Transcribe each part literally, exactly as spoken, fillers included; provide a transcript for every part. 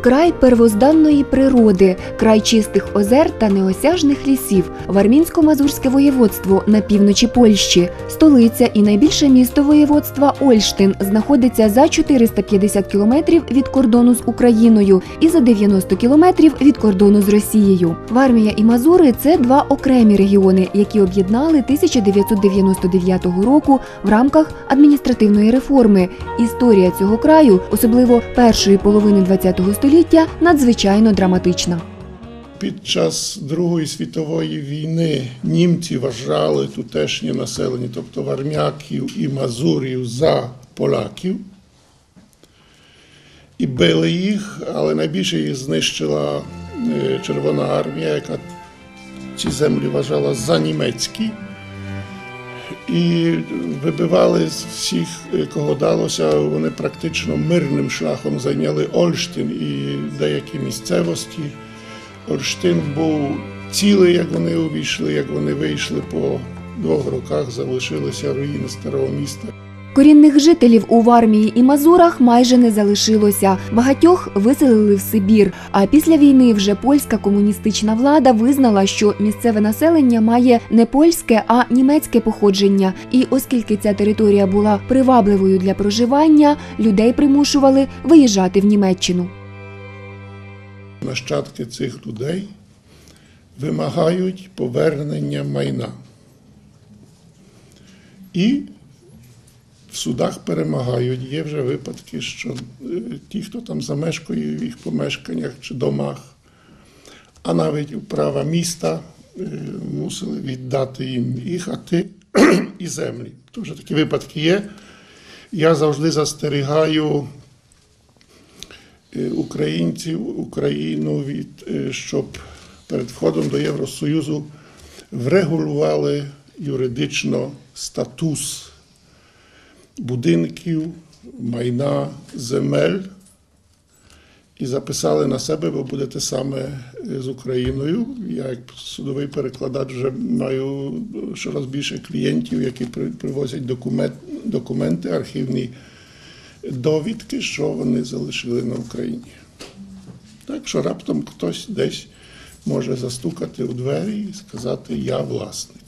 Край первозданної природи, край чистих озер та неосяжних лісів, Вармінсько-Мазурське воєводство на півночі Польщі. Столиця і найбільше місто воєводства Ольштин знаходиться за чотириста п'ятдесят кілометрів від кордону з Україною і за дев'яносто кілометрів від кордону з Росією. Вармія і Мазури – це два окремі регіони, які об'єднали тисяча дев'ятсот дев'яносто дев'ятого року в рамках адміністративної реформи. Історія цього краю, особливо першої половини ХХ століття, надзвичайно драматична. Під час Другої світової війни німці вважали тутешнє населення, тобто вармяків і мазурів, за поляків. І били їх, але найбільше їх знищила Червона армія, яка ці землі вважала за німецькі. І вибивали з всіх, кого далося, вони практично мирним шляхом зайняли Ольштин і деякі місцевості. Ольштин був цілий, як вони увійшли, як вони вийшли, по двох роках залишилися руїни старого міста. Корінних жителів у Вармії і Мазурах майже не залишилося. Багатьох виселили в Сибір. А після війни вже польська комуністична влада визнала, що місцеве населення має не польське, а німецьке походження. І оскільки ця територія була привабливою для проживання, людей примушували виїжджати в Німеччину. Нащадки цих людей вимагають повернення майна. І в судах перемагають. Є вже випадки, що ті, хто там замешкує в їх помешканнях чи домах, а навіть управа міста мусили віддати їм і хати, і землі. Тож такі випадки є. Я завжди застерігаю українців, Україну, від, щоб перед входом до Євросоюзу врегулювали юридично статус будинків, майна, земель і записали на себе, бо будете саме з Україною. Я як судовий перекладач вже маю щораз більше клієнтів, які привозять документ, документи, архівні довідки, що вони залишили на Україні. Так що раптом хтось десь може застукати у двері і сказати «я власник».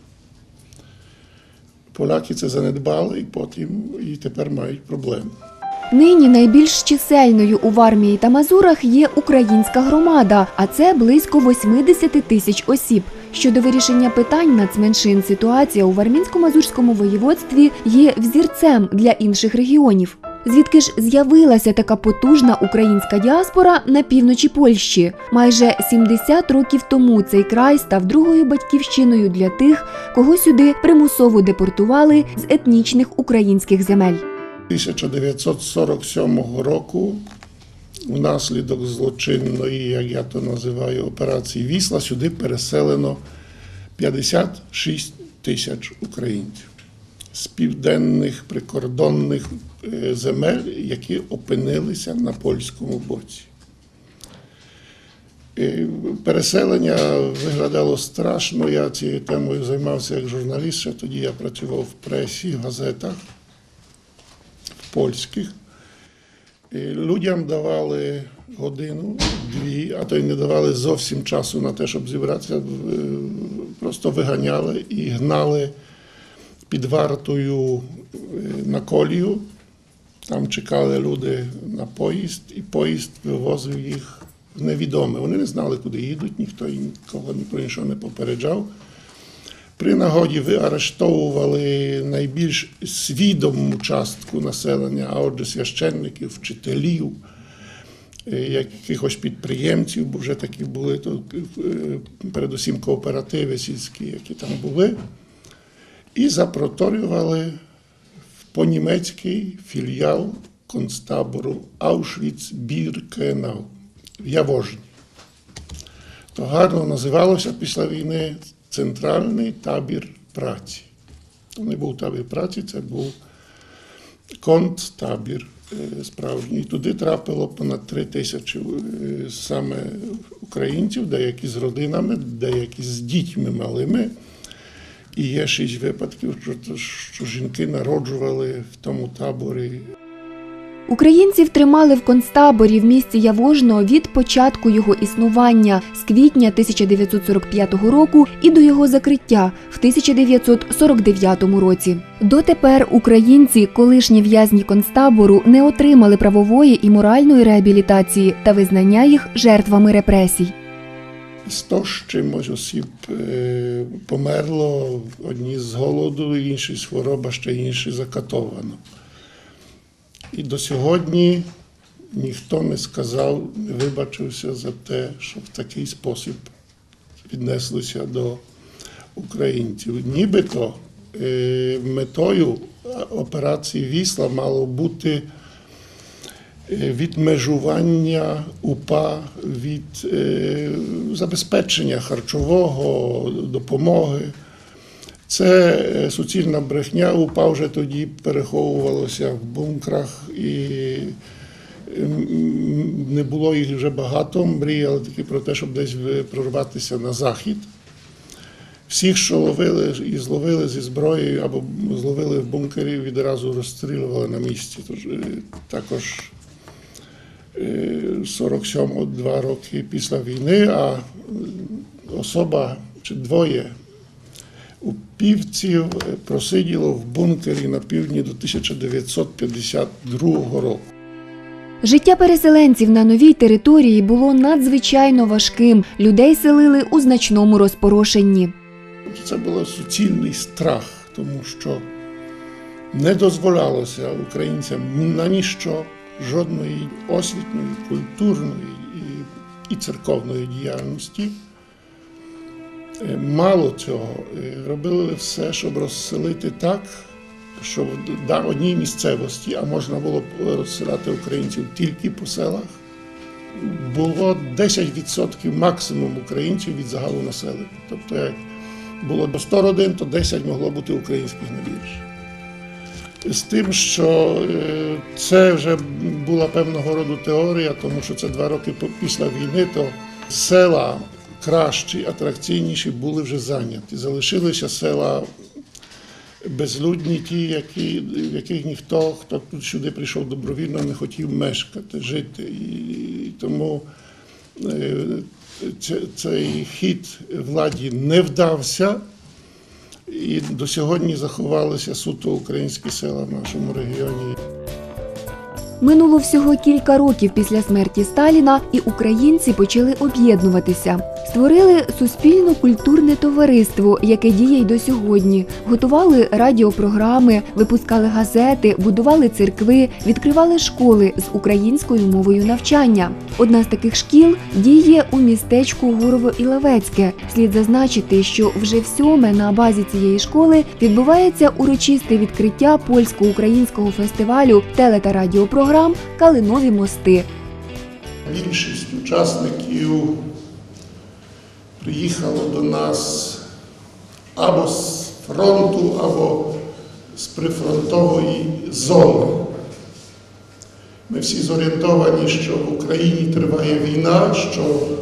Поляки це занедбали і потім і тепер мають проблеми. Нині найбільш чисельною у Вармії та Мазурах є українська громада, а це близько вісімдесят тисяч осіб. Щодо вирішення питань нацменшин, ситуація у Вармінсько-Мазурському воєводстві є взірцем для інших регіонів. Звідки ж з'явилася така потужна українська діаспора на півночі Польщі? Майже сімдесят років тому цей край став другою батьківщиною для тих, кого сюди примусово депортували з етнічних українських земель. тисяча дев'ятсот сорок сьомого року внаслідок злочинної, як я то називаю, операції «Вісла» сюди переселено п'ятдесят шість тисяч українців з південних прикордонних земель, які опинилися на польському боці. Переселення виглядало страшно. Я цією темою займався як журналіст, ще тоді я працював в пресі, в газетах, в польських. Людям давали годину, дві, а то й не давали зовсім часу на те, щоб зібратися, просто виганяли і гнали під вартою на колію. Там чекали люди на поїзд, і поїзд вивозив їх в невідоме. Вони не знали, куди їдуть, ніхто нікого ні про нічого не попереджав. При нагоді виарештовували найбільш свідому частку населення, а отже священників, вчителів, якихось підприємців, бо вже такі були, то, передусім кооперативи сільські, які там були, і запроторювали по-німецький філіал концтабору Аушвіц-Біркенау в Явожні. То гарно називалося після війни Центральний табір праці. Це не був табір праці, це був концтабір справжній. Туди трапило понад три тисячі саме українців, деякі з родинами, деякі з дітьми малими. І є шість випадків, що, що жінки народжували в тому таборі. Українців тримали в концтаборі в місті Явожно від початку його існування з квітня тисяча дев'ятсот сорок п'ятого року і до його закриття в тисяча дев'ятсот сорок дев'ятому році. Дотепер українці, колишні в'язні концтабору, не отримали правової і моральної реабілітації та визнання їх жертвами репресій. сто з чимось осіб е, померло, одні з голоду, інші з хвороби, ще інші закатовано. І до сьогодні ніхто не сказав, не вибачився за те, що в такий спосіб віднеслися до українців. Нібито е, метою операції «Вісла» мало бути відмежування УПА від е, забезпечення харчового, допомоги. Це суцільна брехня. УПА вже тоді переховувалося в бункрах і не було їх вже багато. Мріяли тільки про те, щоб десь прорватися на захід. Всіх, що ловили і зловили зі зброєю або зловили в бункері, відразу розстрілювали на місці. Тож, також сорок сьомого, два роки після війни, а особа чи двоє упівців просиділо в бункері на півдні до тисяча дев'ятсот п'ятдесят другого року. Життя переселенців на новій території було надзвичайно важким. Людей селили у значному розпорошенні. Це був суцільний страх, тому що не дозволялося українцям на ніщо, жодної освітньої, культурної і, і церковної діяльності. Мало цього, робили все, щоб розселити так, що в одній місцевості, а можна було розселяти українців тільки по селах, було десять відсотків максимум українців від загалу населення. Тобто, як було до сто родин, то десять могло бути українських не більше. З тим, що це вже була певного роду теорія, тому що це два роки після війни, то села кращі, атракційніші були вже зайняті. Залишилися села безлюдні, ті, які, в яких ніхто, хто тут сюди прийшов добровільно, не хотів мешкати, жити. І тому цей хід владі не вдався. І до сьогодні заховалися суто українські села в нашому регіоні. Минуло всього кілька років після смерті Сталіна, і українці почали об'єднуватися. Створили суспільно-культурне товариство, яке діє й до сьогодні. Готували радіопрограми, випускали газети, будували церкви, відкривали школи з українською мовою навчання. Одна з таких шкіл діє у містечку Гурово-Іловецьке. Слід зазначити, що вже всьоме на базі цієї школи відбувається урочисте відкриття польсько-українського фестивалю теле- та радіопрограм «Калинові мости». Більшість учасників приїхало до нас або з фронту, або з прифронтової зони. Ми всі зорієнтовані, що в Україні триває війна, що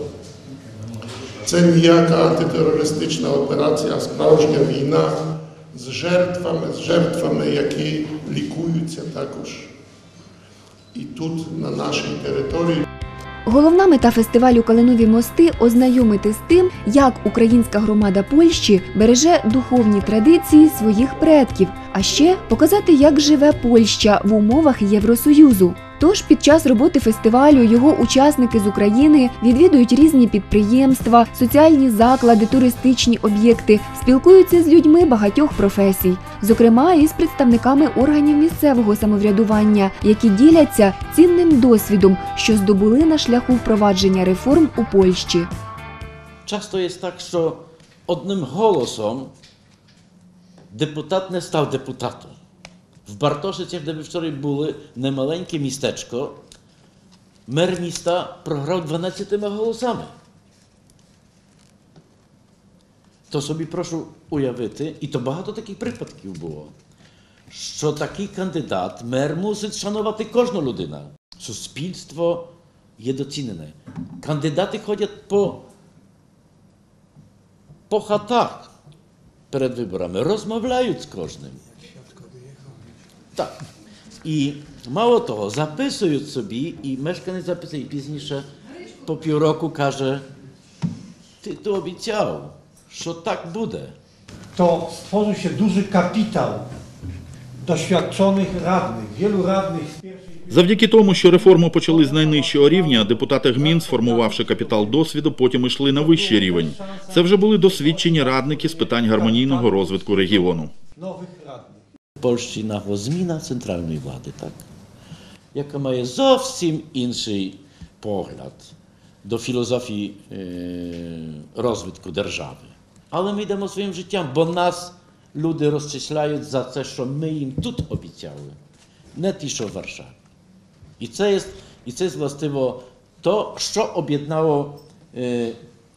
це ніяка антитерористична операція, а справжня війна з жертвами, з жертвами, які лікуються також і тут, на нашій території. Головна мета фестивалю «Калинові мости» – ознайомити з тим, як українська громада Польщі береже духовні традиції своїх предків, а ще показати, як живе Польща в умовах Євросоюзу. Тож під час роботи фестивалю його учасники з України відвідують різні підприємства, соціальні заклади, туристичні об'єкти, спілкуються з людьми багатьох професій, зокрема і з представниками органів місцевого самоврядування, які діляться цінним досвідом, що здобули на шляху впровадження реформ у Польщі. Часто jest tak, що одним голосом депутат не став депутатом. W Bartoszyce, де ми вчора були, немаленьке містечко, мер міста програв дванадцятьма голосами. То собі прошу уявити, і то багато таких припадків було, що такий кандидат, мер мусить шанувати кожну людину. Суспільство є доцінене. Кандидати ходять по, по хатах перед виборами, розмовляють з кожним. Так. І мало того, записують собі, і мешканець записує, і пізніше по півроку каже, ти то обіцяв, що так буде. To stworzył się duży kapitał doświadczonych radnych, wielu radnych z pierwszej... Завдяки тому, що реформи почали з найнижчого рівня, депутати гмін, сформувавши капітал досвіду, потім йшли на вищий рівень. Це вже були досвідчені радники з питань гармонійного розвитку регіону. nowych radnych. В Польщі нагла зміна центральної влади, так? Яка має зовсім інший погляд до філософії е, розвитку держави. Але ми йдемо своїм життям, бо нас люди розчисляють за те, що ми їм тут обіцяли, не ті, що в Варшаві. І це є, і це є властиво то, що об'єднало е,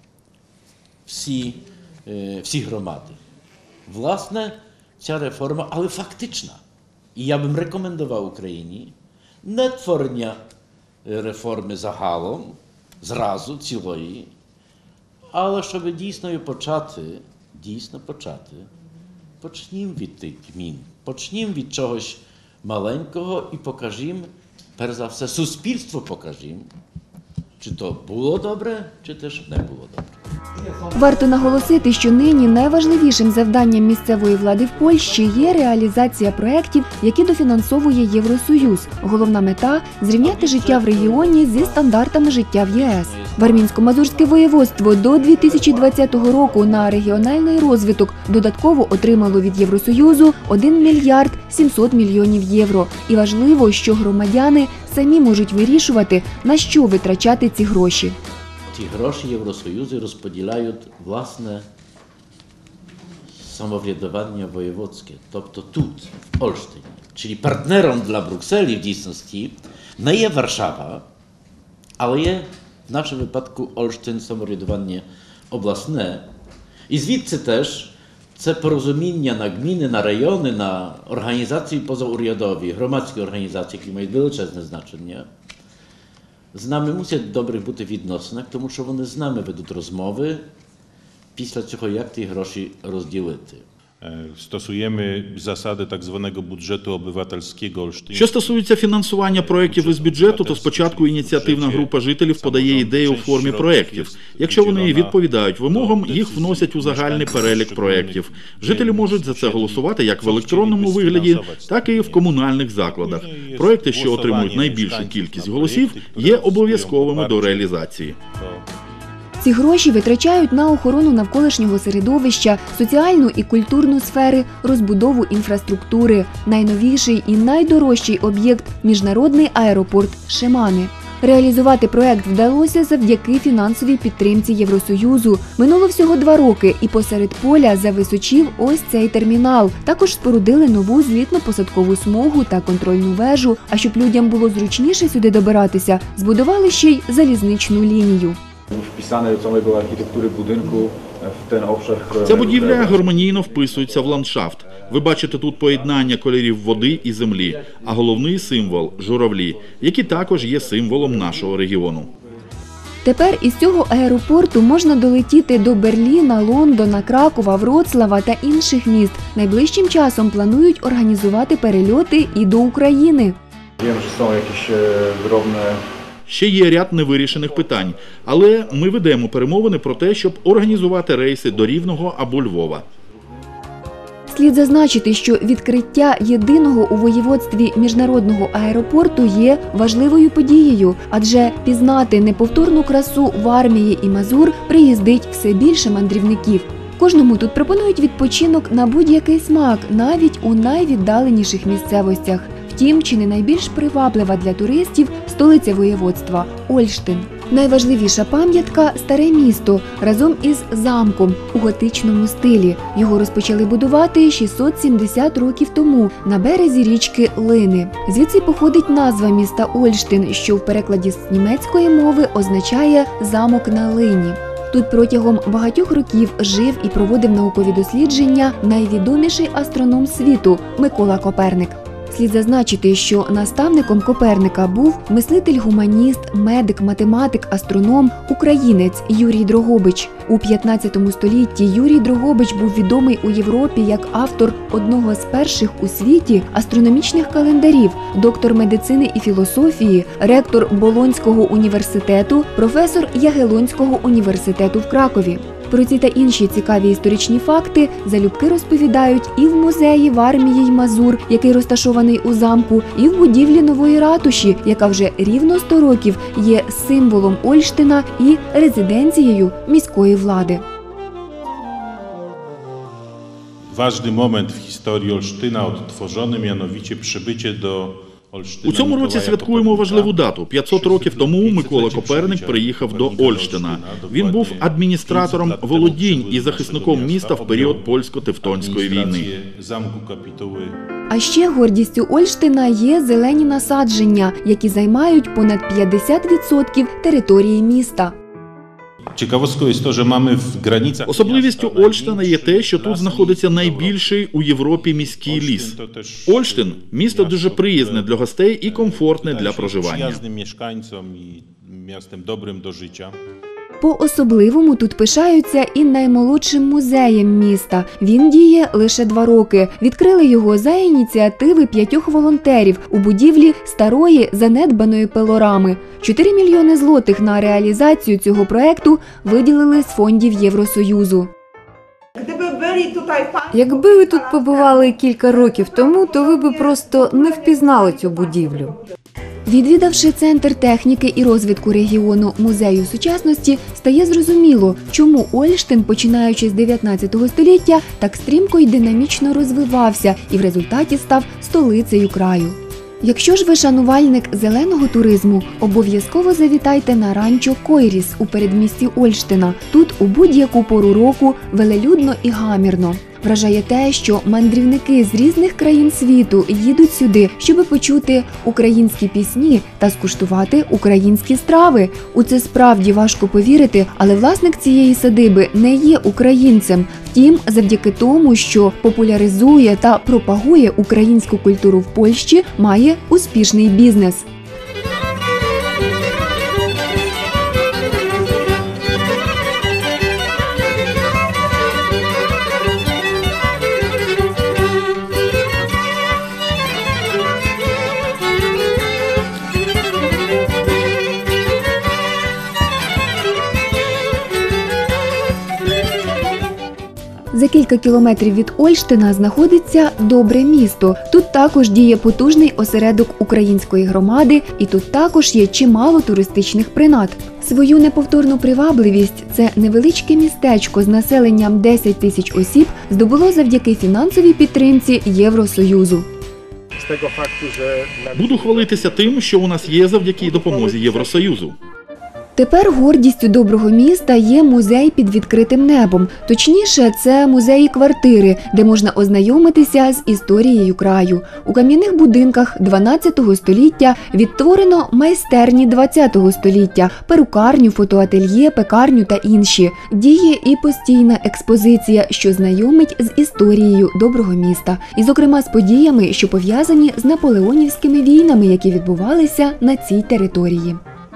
всі, е, всі громади. Власне, ця реформа, але фактична. І я б рекомендував Україні не творення реформи загалом, зразу, цілої, але щоб дійсно її почати, дійсно почати, почнімо від тих гмін, почнімо від чогось маленького і покажімо, перш за все, суспільству покажімо, чи то було добре, чи теж не було добре. Варто наголосити, що нині найважливішим завданням місцевої влади в Польщі є реалізація проєктів, які дофінансовує Євросоюз. Головна мета – зрівняти життя в регіоні зі стандартами життя в ЄС. Вармінсько-Мазурське воєводство до дві тисячі двадцятого року на регіональний розвиток додатково отримало від Євросоюзу один мільярд сімсот мільйонів євро. І важливо, що громадяни самі можуть вирішувати, на що витрачати ці гроші. Ті гроші Євросоюзу розподіляють, власне, самоврядування воєводське, тобто тут, в Олштині. Czyli партнером для Брюсселі в дійсності не є Варшава, але є в нашому випадку Олштин самоврядування обласне. І звідси теж це порозуміння на гміни, на райони, на організації позаурядові, громадські організації, які мають величезне значення. З нами мусять добре бути відносинах, тому що вони з нами ведуть розмови після цього, як ті гроші розділити. Stosujemy zasady tak zwanego budżetu obywatelskiego Olsztynu. Що стосується фінансування проєктів із бюджету, то спочатку ініціативна група жителів подає ідеї у формі проєктів. Якщо вони відповідають вимогам, їх вносять у загальний перелік проєктів. Жителі можуть за це голосувати як в електронному вигляді, так і в комунальних закладах. Проєкти, що отримують найбільшу кількість голосів, є обов'язковими до реалізації. Ці гроші витрачають на охорону навколишнього середовища, соціальну і культурну сфери, розбудову інфраструктури. Найновіший і найдорожчий об'єкт – міжнародний аеропорт Шимани. Реалізувати проект вдалося завдяки фінансовій підтримці Євросоюзу. Минуло всього два роки, і посеред поля зависочів ось цей термінал. Також спорудили нову злітно-посадкову смугу та контрольну вежу. А щоб людям було зручніше сюди добиратися, збудували ще й залізничну лінію. Wpisane do całego architektury budynku w ten obszar. Ця будівля гармонійно вписується в ландшафт. Ви бачите тут поєднання кольорів води і землі, а головний символ – журавлі, які також є символом нашого регіону. Тепер із цього аеропорту можна долетіти до Берліна, Лондона, Кракова, Вроцлава та інших міст. Найближчим часом планують організувати перельоти і до України. Wiem, że są jakieś drobne. Ще є ряд невирішених питань, але ми ведемо перемовини про те, щоб організувати рейси до Рівного або Львова. Слід зазначити, що відкриття єдиного у воєводстві міжнародного аеропорту є важливою подією, адже пізнати неповторну красу Вармії і Мазур приїздить все більше мандрівників. Кожному тут пропонують відпочинок на будь-який смак, навіть у найвіддаленіших місцевостях. Втім, чи не найбільш приваблива для туристів столиця воєводства – Ольштин. Найважливіша пам'ятка – старе місто разом із замком у готичному стилі. Його розпочали будувати шістсот сімдесят років тому на березі річки Лини. Звідси походить назва міста Ольштин, що в перекладі з німецької мови означає «замок на лині». Тут протягом багатьох років жив і проводив наукові дослідження найвідоміший астроном світу – Микола Коперник. Слід зазначити, що наставником Коперника був мислитель-гуманіст, медик, математик, астроном, українець Юрій Дрогобич. У п'ятнадцятому столітті Юрій Дрогобич був відомий у Європі як автор одного з перших у світі астрономічних календарів, доктор медицини і філософії, ректор Болонського університету, професор Ягелонського університету в Кракові. Про ці та інші цікаві історичні факти залюбки розповідають і в музеї Вармії й Мазур, який розташований у замку, і в будівлі нової ратуші, яка вже рівно сто років є символом Ольштина і резиденцією міської влади. Ważny moment w historii Olsztyna odtworzony, mianowicie przybycie do У цьому році святкуємо важливу дату. п'ятсот років тому Микола Коперник приїхав до Ольштина. Він був адміністратором володінь і захисником міста в період польсько-тевтонської війни. А ще гордістю Ольштина є зелені насадження, які займають понад п'ятдесят відсотків території міста. Особливістю Ольштина є те, що тут знаходиться найбільший у Європі міський ліс. Ольштин – місто дуже приязне для гостей і комфортне для проживання. По-особливому тут пишаються і наймолодшим музеєм міста. Він діє лише два роки. Відкрили його за ініціативи п'ятьох волонтерів у будівлі старої занедбаної пилорами. Чотири мільйони злотих на реалізацію цього проекту виділили з фондів Євросоюзу. Якби ви тут побували кілька років тому, то ви би просто не впізнали цю будівлю. Відвідавши Центр техніки і розвитку регіону Музею сучасності, стає зрозуміло, чому Ольштин, починаючи з дев'ятнадцятого століття, так стрімко й динамічно розвивався і в результаті став столицею краю. Якщо ж ви шанувальник зеленого туризму, обов'язково завітайте на ранчо Койріс у передмісті Ольштина. Тут у будь-яку пору року велелюдно і гамірно. Вражає те, що мандрівники з різних країн світу їдуть сюди, щоб почути українські пісні та скуштувати українські страви. У це справді важко повірити, але власник цієї садиби не є українцем. Втім, завдяки тому, що популяризує та пропагує українську культуру в Польщі, має успішний бізнес. За кілька кілометрів від Ольштина знаходиться Добре місто. Тут також діє потужний осередок української громади, і тут також є чимало туристичних принад. Свою неповторну привабливість це невеличке містечко з населенням десять тисяч осіб здобуло завдяки фінансовій підтримці Євросоюзу. Буду хвалитися тим, що у нас є завдяки допомозі Євросоюзу. Тепер гордістю доброго міста є музей під відкритим небом. Точніше, це музеї-квартири, де можна ознайомитися з історією краю. У кам'яних будинках дванадцятого століття відтворено майстерні двадцятого століття, перукарню, фотоательє, пекарню та інші. Діє і постійна експозиція, що знайомить з історією доброго міста. І, зокрема, з подіями, що пов'язані з наполеонівськими війнами, які відбувалися на цій території.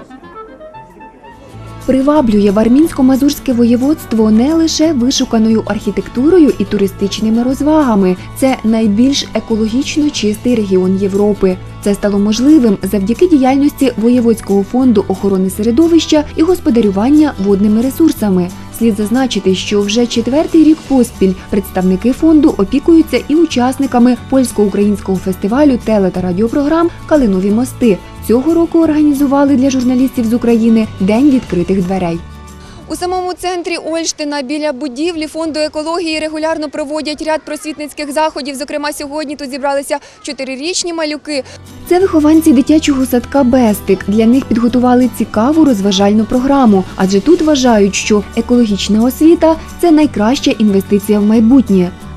Приваблює Вармінсько-Мазурське воєводство не лише вишуканою архітектурою і туристичними розвагами. Це найбільш екологічно чистий регіон Європи. Це стало можливим завдяки діяльності Воєводського фонду охорони середовища і господарювання водними ресурсами. Слід зазначити, що вже четвертий рік поспіль представники фонду опікуються і учасниками польсько-українського фестивалю теле- та радіопрограм «Калинові мости». Цього року організували для журналістів з України День відкритих дверей. У самому центрі Ольштина біля будівлі фонду екології регулярно проводять ряд просвітницьких заходів. Зокрема, сьогодні тут зібралися чотирирічні малюки. Це вихованці дитячого садка «Бестик». Для них підготували цікаву розважальну програму, адже тут вважають, що екологічна освіта – це найкраща інвестиція в майбутнє.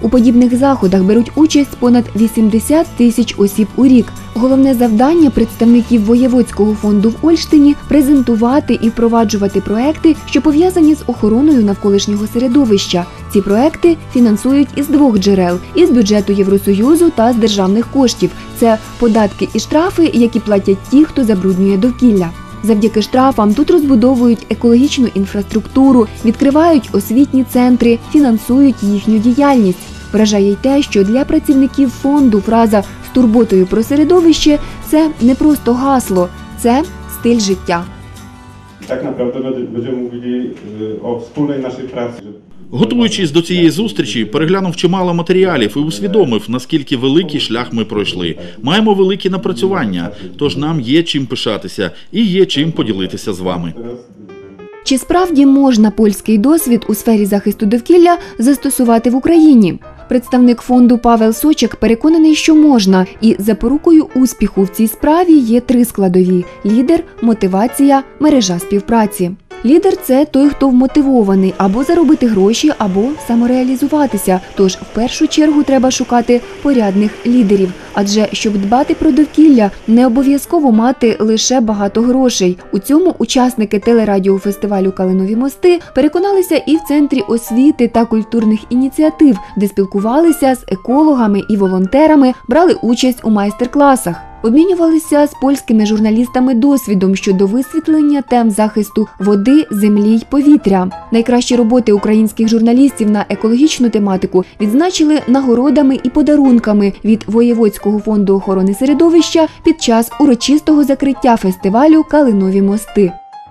У подібних заходах беруть участь понад вісімдесят тисяч осіб у рік. Головне завдання представників Воєводського фонду в Ольштині – презентувати і впроваджувати проекти, що пов'язані з охороною навколишнього середовища. Ці проекти фінансують із двох джерел – із бюджету Євросоюзу та з державних коштів. Це податки і штрафи, які платять ті, хто забруднює довкілля. Завдяки штрафам тут розбудовують екологічну інфраструктуру, відкривають освітні центри, фінансують їхню діяльність. Вражає й те, що для працівників фонду фраза «з турботою про середовище» – це не просто гасло, це стиль життя. Так naprawdę będziemy mówili o wspólnej naszej pracy. Готуючись до цієї зустрічі, переглянув чимало матеріалів і усвідомив, наскільки великий шлях ми пройшли. Маємо великі напрацювання, тож нам є чим пишатися і є чим поділитися з вами. Чи справді можна польський досвід у сфері захисту довкілля застосувати в Україні? Представник фонду Павел Сочек переконаний, що можна, і запорукою успіху в цій справі є три складові – лідер, мотивація, мережа співпраці. Лідер – це той, хто вмотивований або заробити гроші, або самореалізуватися. Тож, в першу чергу, треба шукати порядних лідерів. Адже, щоб дбати про довкілля, не обов'язково мати лише багато грошей. У цьому учасники телерадіофестивалю «Калинові мости» переконалися і в Центрі освіти та культурних ініціатив, де спілкувалися з екологами і волонтерами, брали участь у майстер-класах. Обмінювалися з польськими журналістами досвідом щодо висвітлення тем захисту води, землі й повітря. Найкращі роботи українських журналістів на екологічну тематику відзначили нагородами і подарунками від Воєводського фонду охорони середовища під час урочистого закриття фестивалю «Калинові мости».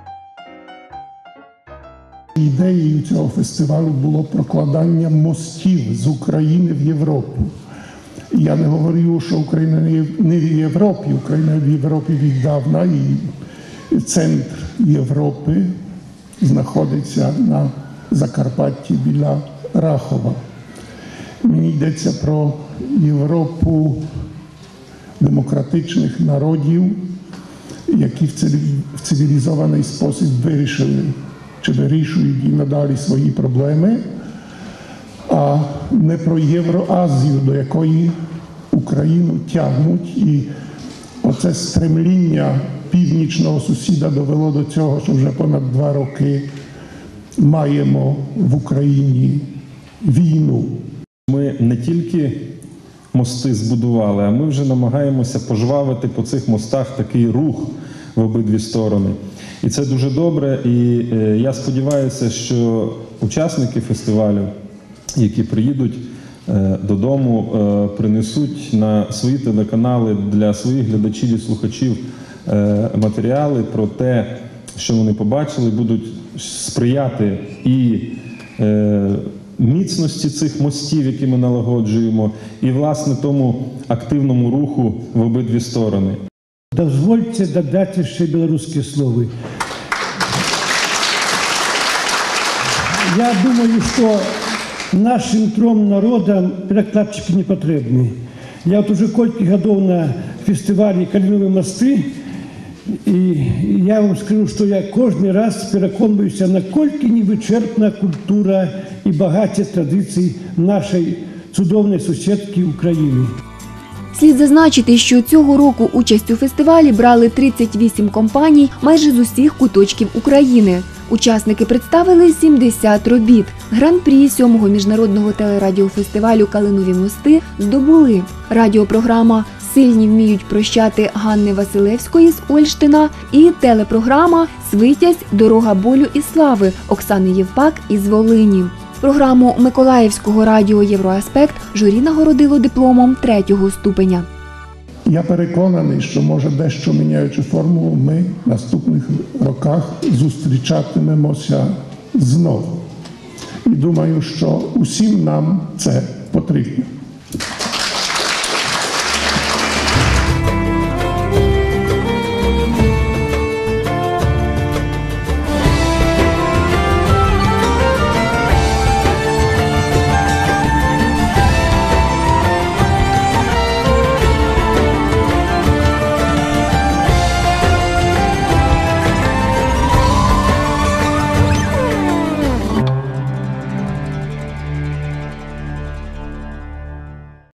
Ідеєю цього фестивалю було прокладання мостів з України в Європу. Я не говорю, що Україна не в Європі, Україна в Європі віддавна, і центр Європи знаходиться на Закарпатті біля Рахова. Мені йдеться про Європу демократичних народів, які в цивілізований спосіб вирішили, чи вирішують і надалі свої проблеми, а не про Євроазію, до якої Україну тягнуть. І оце стремління північного сусіда довело до цього, що вже понад два роки маємо в Україні війну. Ми не тільки мости збудували, а ми вже намагаємося пожвавити по цих мостах такий рух в обидві сторони. І це дуже добре, і я сподіваюся, що учасники фестивалю, які приїдуть додому, принесуть на свої телеканали для своїх глядачів і слухачів матеріали про те, що вони побачили, будуть сприяти і міцності цих мостів, які ми налагоджуємо, і, власне, тому активному руху в обидві сторони. Дозвольте додати ще білоруські слова. Я думаю, що нашим трьом народам перекладчики не потрібні. Я от уже кілька років на фестивалі «Калинові мости», і я вам скажу, що я кожен раз переконуюся, наскільки невичерпна культура і багаті традиції нашої чудовної сусідки України. Слід зазначити, що цього року участь у фестивалі брали тридцять вісім компаній майже з усіх куточків України. Учасники представили сімдесят робіт. Гран-прі сьомого міжнародного телерадіофестивалю «Калинові мости» здобули радіопрограма «Сильні вміють прощати» Ганни Василевської з Ольштина і телепрограма «Свитязь. Дорога болю і слави» Оксани Євпак із Волині. Програму Миколаївського радіо «Євроаспект» журі нагородило дипломом третього ступеня. Я переконаний, що, може, дещо міняючи формулу, ми в наступних роках зустрічатимемося знову. І думаю, що усім нам це потрібно.